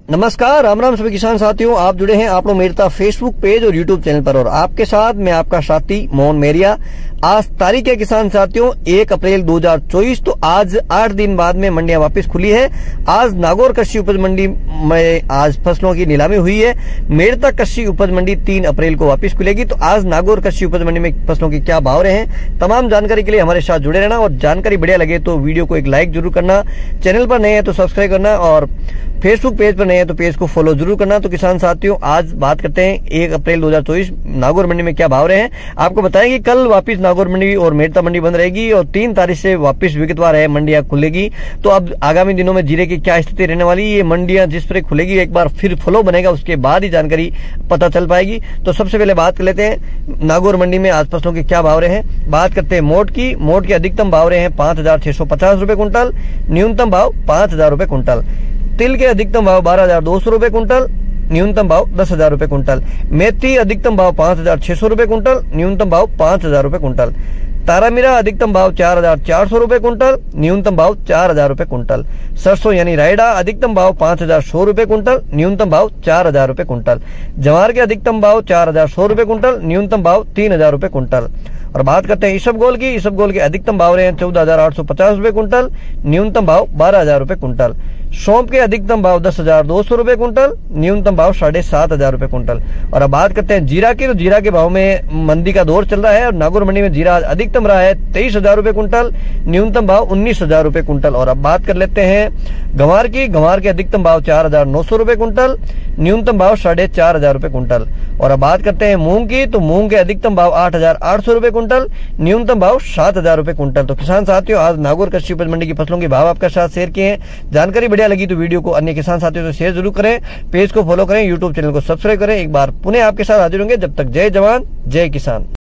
नमस्कार, राम राम सभी किसान साथियों। आप जुड़े हैं आप लोग मेरता फेसबुक पेज और यूट्यूब चैनल पर और आपके साथ मैं आपका साथी मोहन मेरिया। आज तारीख है किसान साथियों 1 अप्रैल 2024। तो आज 8 दिन बाद में मंडियां वापस खुली है। आज नागौर कृषि उपज मंडी में आज फसलों की नीलामी हुई है। मेरता कृषि उपज मंडी 3 अप्रैल को वापस खुलेगी। तो आज नागौर कृषि उपज मंडी में फसलों के क्या भाव रहे हैं, तमाम जानकारी के लिए हमारे साथ जुड़े रहना और जानकारी बढ़िया लगे तो वीडियो को एक लाइक जरूर करना, चैनल पर नए हैं तो सब्सक्राइब करना और फेसबुक पेज पर नए हैं तो पेज को फॉलो जरूर करना। तो किसान साथियों आज बात करते हैं 1 अप्रैल 2024 नागौर मंडी में क्या भाव रहे हैं। आपको बताएं कि कल वापस नागौर मंडी और मेरता मंडी बंद रहेगी और 3 तारीख से वापस विगतवार है मंडियां खुलेगी। तो अब आगामी दिनों में जीरे की क्या स्थिति रहने वाली, ये मंडियां जिस पर खुलेगी एक बार फिर फ्लो बनेगा, उसके बाद ही जानकारी पता चल पाएगी। तो सबसे पहले बात कर लेते हैं नागौर मंडी में आज फसलों के क्या भाव रहे हैं। बात करते हैं मोट की। मोट के अधिकतम भाव रहे हैं 5,650 रुपए कुंटल, न्यूनतम भाव 5,000 रुपए कुंटल। तिल के अधिकतम भाव 12,200 रुपए कुंटल, न्यूनतम भाव 10,000 रुपए कुंटल। मेथी अधिकतम भाव 5,600 रुपए कुंटल, न्यूनतम भाव 5,000 रुपए कुंटल। तारामीरा अधिकतम भाव 4,400 रुपए कुंटल, न्यूनतम भाव 4,000 रुपए कुंटल। सरसों यानी रायडा अधिकतम भाव 5,100 रुपए कुंटल, न्यूनतम भाव 4,000 रुपए कुंटल। जवार के अधिकतम भाव 4,100 रुपए कुंटल, न्यूनतम भाव 3,000 रुपए कुंटल। और बात करते हैं इसबगोल की। इसबगोल के अधिकतम भाव रहे हैं 14,850 रुपए कुंटल, न्यूनतम भाव 12,000 रुपए कुंटल। सौंफ के अधिकतम भाव 10,200 रुपए कुंटल, न्यूनतम भाव 7,500 रुपए कुंटल। और अब बात करते हैं जीरा की। तो जीरा के भाव में मंदी का दौर चल रहा है और नागौर मंडी में जीरा अधिकतम रहा है 23,000 रुपए कुंटल, न्यूनतम भाव 19,000 रुपए कुंटल। और अब बात कर लेते हैं गंवार की। गंवार के अधिकतम भाव 4,900 रुपए कुंटल, न्यूनतम भाव 4,500 रुपए कुंटल। और अब बात करते हैं मूंग की। तो मूंग के अधिकतम भाव 8,800 रुपए कुंटल, न्यूनतम भाव 7,000 रुपए कुंटल। तो किसान साथियों आज नागौर कृषि उपज मंडी की फसलों के भाव आपके साथ शेयर किए हैं। जानकारी बढ़िया लगी तो वीडियो को अन्य किसान साथियों से शेयर जरूर करें, पेज को फॉलो करें, यूट्यूब चैनल को सब्सक्राइब करें। एक बार पुनः आपके साथ हाजिर होंगे। जब तक जय जवान जय किसान।